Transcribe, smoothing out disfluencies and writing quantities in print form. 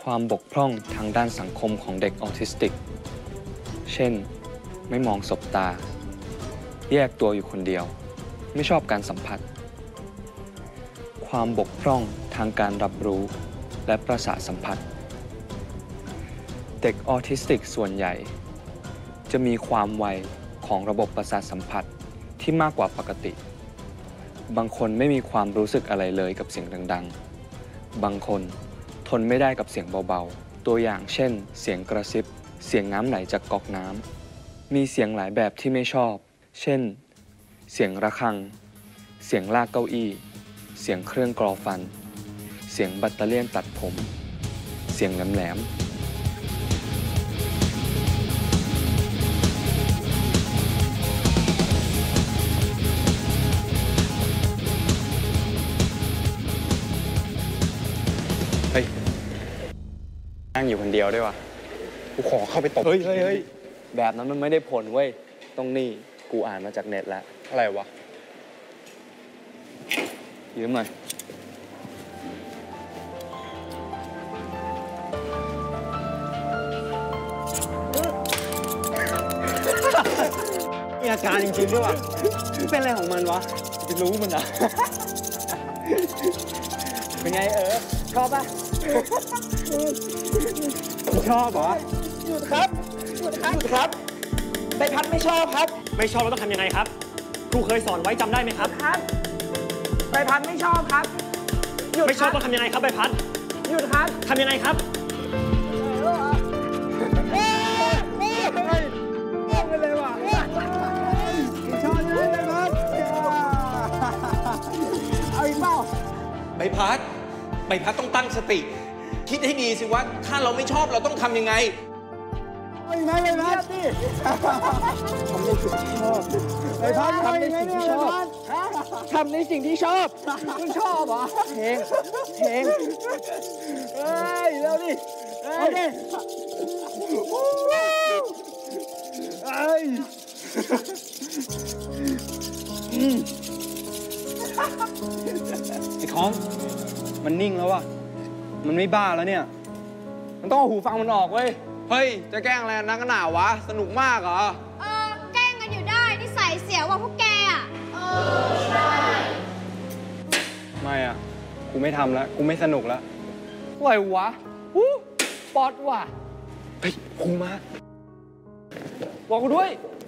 ความบกพร่องทางด้านสังคมของเด็กออทิสติก เช่น ไม่มองสบตา แยกตัวอยู่คนเดียว ไม่ชอบการสัมผัส ความบกพร่องทางการรับรู้และประสาทสัมผัส เด็กออทิสติกส่วนใหญ่ จะมีความไวของระบบประสาทสัมผัสที่มากกว่าปกติ บางคนไม่มีความรู้สึกอะไรเลยกับเสียงดังๆ บางคนทนไม่ได้กับเสียงเบาๆ ตัวอย่างเช่น เสียงกระซิบ เสียงน้ำไหลจากก๊อกน้ำ มีเสียงหลายแบบที่ไม่ชอบ เช่น เสียงระฆัง เสียงลากเก้าอี้ เสียงเครื่องกรอฟัน เสียงแบตเตอรี่ตัดผม เสียงแหลมๆเฮ้ยนั่งอยู่คนเดียวด้วยวะกูขอเข้าไปตบเฮ้ยแบบนั้นมันไม่ได้ผลเว้ยต้องนี่กูอ่านมาจากเน็ตแล้วอะไรวะยืมหน่อยมีอาการจริงๆด้วยวะเป็นอะไรของมันวะจะรู้มันอะเป็นไงชอบปะชอบเหรอหยุดครับใบพัดไม่ชอบครับไม่ชอบแล้วต้องทำยังไงครับครูเคยสอนไว้จำได้ไหมครับใบพัดไม่ชอบครับหยุดไม่ชอบต้องทำยังไงครับใบพัดหยุดครับทำยังไงครับไปเลยว่ะชอบเลยใบพัดเอาอีกเปล่าใบพัดต้องตั้งสติคิดให้ดีสิว่าถ้าเราไม่ชอบเราต้องทำยังไงเอาอีกไหมใบพัดดิทำในสิ่งที่ชอบทำในสิ่งที่ชอบคุณชอบเหรอเพลงเฮ้ยเร็วดิเอาดิไอ้ท้องมันนิ่งแล้วว่ะมันไม่บ้าแล้วเนี่ยมันต้องเอาหูฟังมันออกเว้ยเฮ้ยจะแกล้งอะไรนักหนาวะสนุกมากเหรอแกล้งกันอยู่ได้นิสัยเสียกว่าพวกแกอ่ะใช่ไม่อ่ะกูไม่ทำแล้วกูไม่สนุกแล้วอะไรวะป๊อตว่ะเฮ้ยครูมาบอกกูด้วย